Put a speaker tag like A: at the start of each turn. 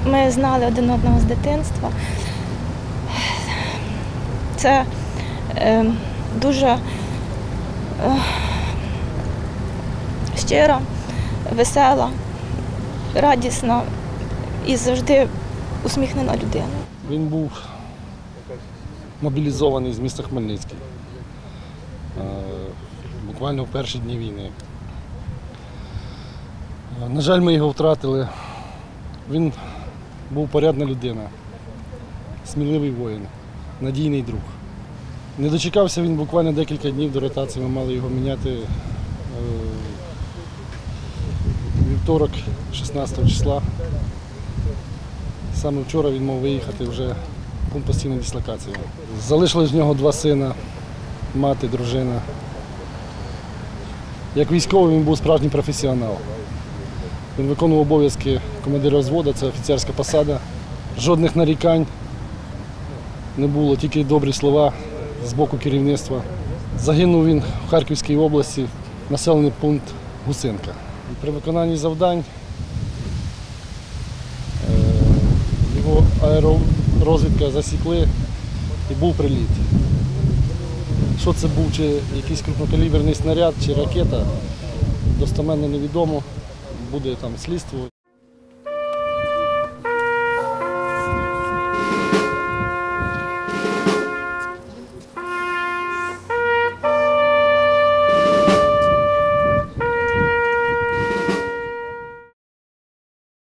A: Ми знали один одного з дитинства. Це дуже щира, весела, радісна і завжди усміхнена людина.
B: Він був мобілізований з міста Хмельницький, буквально в перші дні війни. На жаль, ми його втратили. Він був порядна людина, сміливий воїн, надійний друг. Не дочекався він буквально декілька днів до ротації, ми мали його міняти вівторок, 16 числа. Саме вчора він мав виїхати вже в пункт постійної дислокації. Залишилось в нього 2 сина, мати, дружина. Як військовий він був справжній професіонал. Він виконував обов'язки командира взводу, це офіцерська посада. Жодних нарікань не було, тільки добрі слова з боку керівництва. Загинув він в Харківській області, населений пункт Гусинка. При виконанні завдань його аеророзвідка засікли і був приліт. Що це був, чи якийсь крупнокаліберний снаряд, чи ракета, достеменно невідомо, буде там слідство.